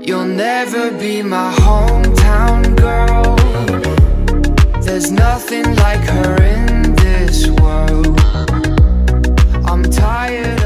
You'll never be my hometown girl. There's nothing like her in this world. I'm tired